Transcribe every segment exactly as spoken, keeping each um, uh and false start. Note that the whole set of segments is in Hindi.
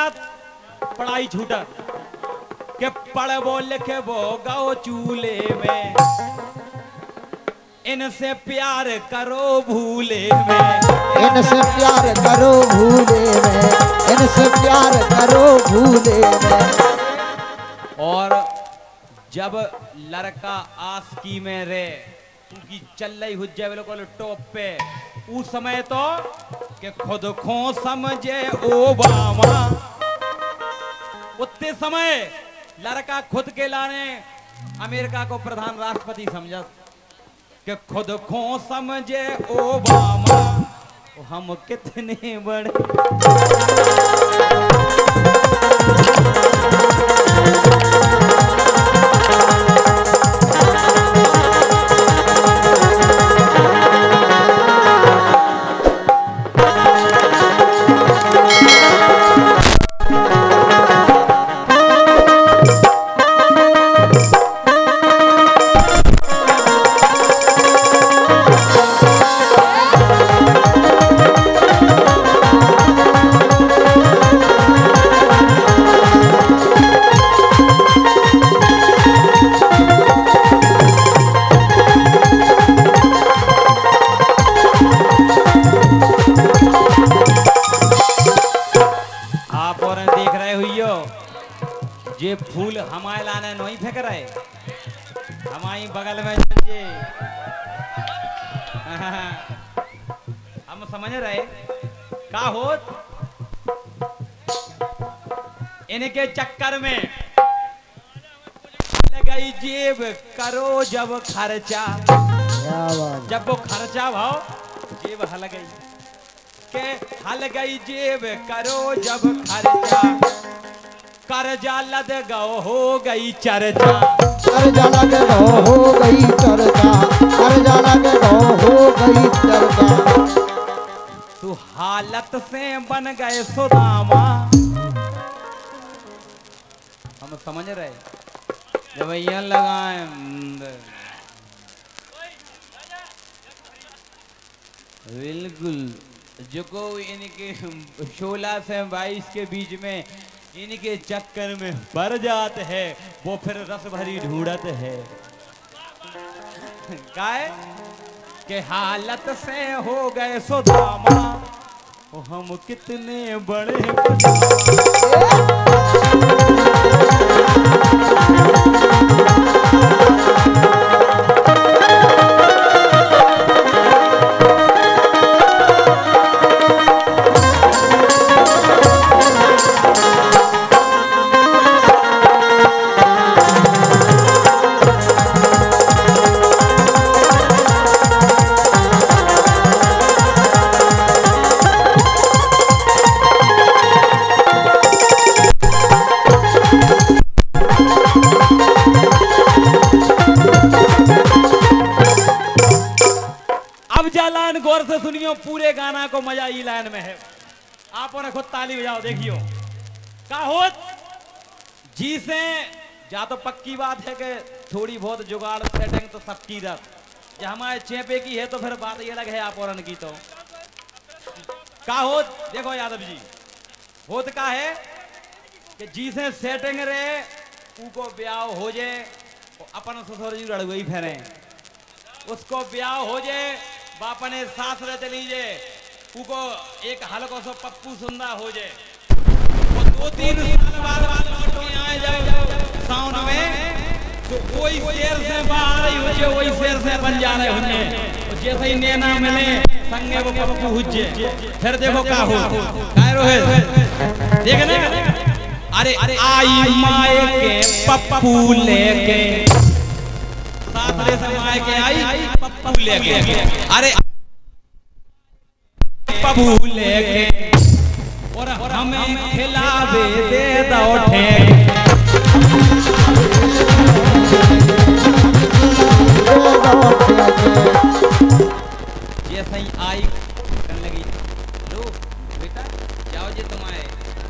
जात पढ़ाई छूटा के पढ़बो लिखबो गाओ चूल्हे में, इनसे प्यार करो भूले में, इनसे प्यार करो भूले में, इनसे प्यार करो भूले में। और जब लड़का आस्की में रे उनकी चल रही हुज्जे बिल्कुल टॉप पे, उस समय तो के खुद खो समझे ओबामा, उतने समय लड़का खुद के लाने अमेरिका को प्रधान राष्ट्रपति समझा कि खुद खो समझे ओबामा, हम कितने बड़े। ये फूल हमारे लाने नहीं फेंक रहे, हमारी बगल में जे हम समझ रहे का होत इनके चक्कर में लगाई जेब करो जब खर्चा, जब वो खर्चा भाव जेब हल गई के हल गई जेब करो जब खर्चा, कर्जा लद गो हो गई चर्चा, कर्जा लद गो हो गई चर्चा, कर्जा लद गो हो गई चर्चा। तू हालत से बन गए सुदामा, हम समझ रहे जब यहाँ लगाए बिल्कुल जो को इनके सोलह से बाईस के बीच में इनके चक्कर में भर जाते हैं, वो फिर रस भरी ढूंढत है काय के हालत से हो गए सुदामा, वो हम कितने बड़े लाइन गौर से सुनियो, पूरे गाना को मजा ई लाइन में है, आप उन्हें खुद ताली बजाओ देखियो का होत जी से। जा तो पक्की बात है कि थोड़ी बहुत जुगाड़ सेटिंग तो सबकी रख, जब हमारे चेपे की है तो फिर बात ये अलग है आप और की तो का होत। देखो यादव जी होत का है कि जी से सेटिंग रहे उको ब्याह हो जाए, अपन ससुर जी लड़गई फेरे उसको ब्याह हो जाए, बापने सास रह चली जाए, उको एक हल्को सो पप्पू सुंदा हो जाए, वो दो तीन साल बाद बाद लौट के आए जाए साउंड में, तो कोई शेर से बाहर ही हो जाए, वही शेर से बन जा रहे होंगे, जैसे ही नैना मिले संगे वो पप्पू हुज्जे। फिर देखो का हो काय रोहित देख ना, अरे आई माए के पप्पू लेके साथ ले समाए के आई पप्पू लेके, अरे पप्पू लेके और हमें खिलावे दे दो ठेके, ये सही आई करने लगी, लो बेटा जाओ जी तुम आए,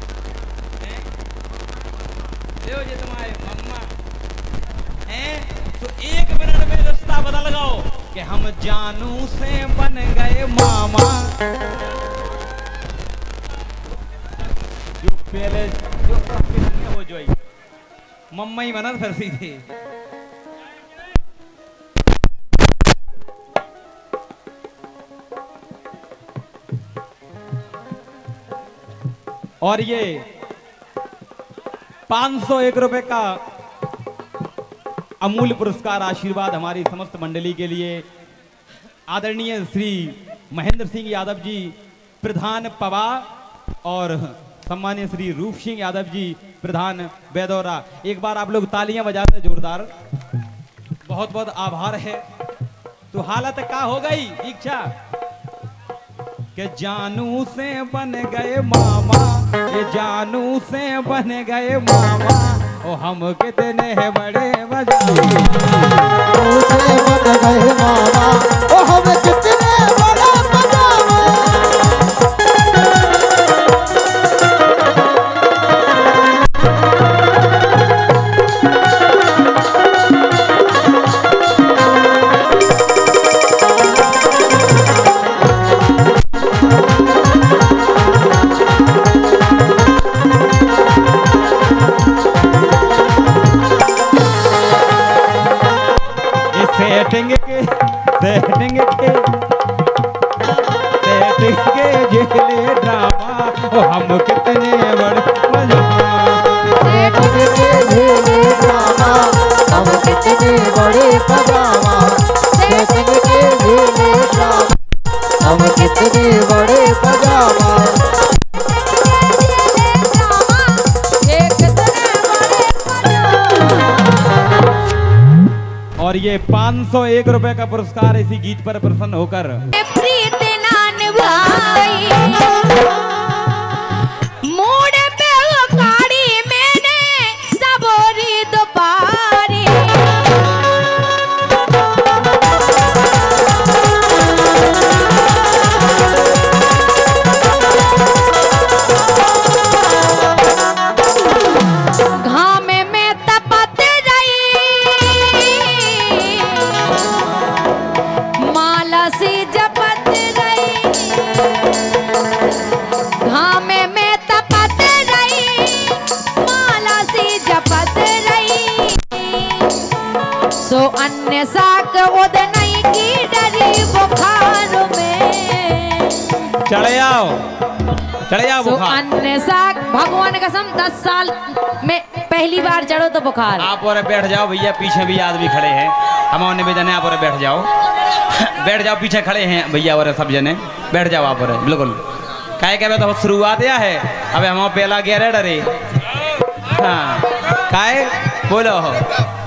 ले जी तुम आए मम्मा हैं, तो एक मिनट में रास्ता बदल गओ कि हम जानू से बन गए मामा। जो पहले जो सबके संगे हो जोई मम्मा ही बनत फिर सीधे। और ये पांच सौ एक रुपए का अमूल्य पुरस्कार आशीर्वाद हमारी समस्त मंडली के लिए आदरणीय श्री महेंद्र सिंह यादव जी प्रधान पवा और सम्मानीय श्री रूप सिंह यादव जी प्रधान बेदौरा। एक बार आप लोग तालियां बजा दे जोरदार। बहुत बहुत आभार है। तो हालत क्या हो गई दीक्षा के जानू से बन गए मामा, ये जानू से बन गए मामा, ओ हम कितने हैं बड़े बजामा से बन गए मामा, ओ हम कितने बड़े बजामा। सेटिंग के सेटिंग के सेटिंग के झेले ड्रामा, ओ हम कितने बड़े बजामा सेटिंग के झेले ड्रामा, हम कितने बड़े बजामा सेटिंग के झेले ड्रामा, हम कितने बड़े बजामा। और ये पाँच सौ एक रुपए का पुरस्कार इसी गीत पर प्रसन्न होकर प्रीत नान भाई मोड़ पे गाड़ी मैंने सबोरी दोबारी घाम में तपत माला सी जपत रही, घाम में तपत रही, माला सी जपत रही, सो अन्य साक उद नहीं की डरी बुखार में चढ़े आओ चढ़े आओ सो अन्य साक भगवान कसम दस साल में पहली बार चढ़ो तो बुखार। आप और बैठ जाओ भैया, पीछे भी आदमी खड़े हैं, हम निवेदन है आप और बैठ जाओ बैठ जाओ, पीछे खड़े हैं भैया और सब जने बैठ जाओ आप और बिल्कुल। काहे कहते तो शुरुआत या है, अबे हम पहला गया रे डरे। हाँ काहे बोलो हो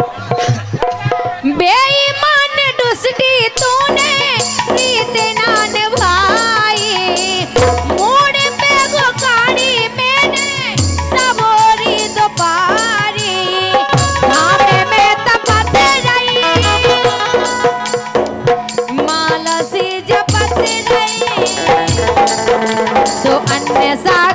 बेईमान दुष्टी तूने प्रीत नान भाई मोड़ पे गोकारी मैंने सबोरी दोपारी घाम में तपत रही माला सी जपत रही सो अन्य सा